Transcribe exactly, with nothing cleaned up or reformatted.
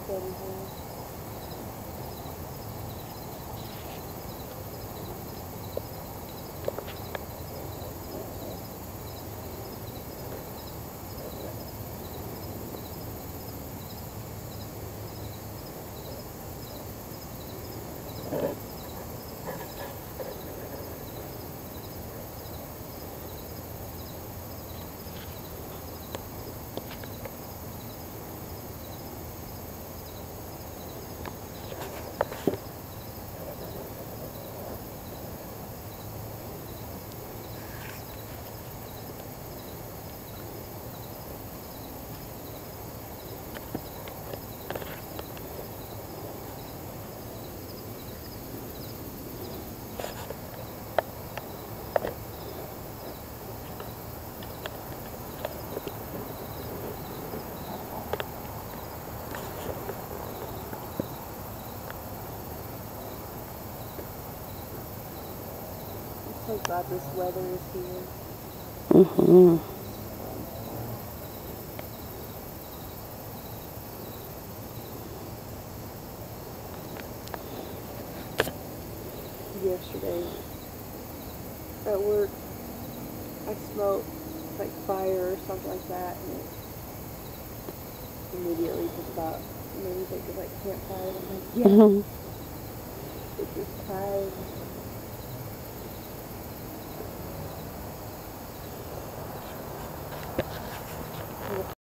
everything. I'm so glad this weather is here. Mm-hmm. Yesterday at work, I smoked like fire or something like that, and it immediately just about made me think of like campfire. I'm like, yeah, Mm-hmm. it's just time.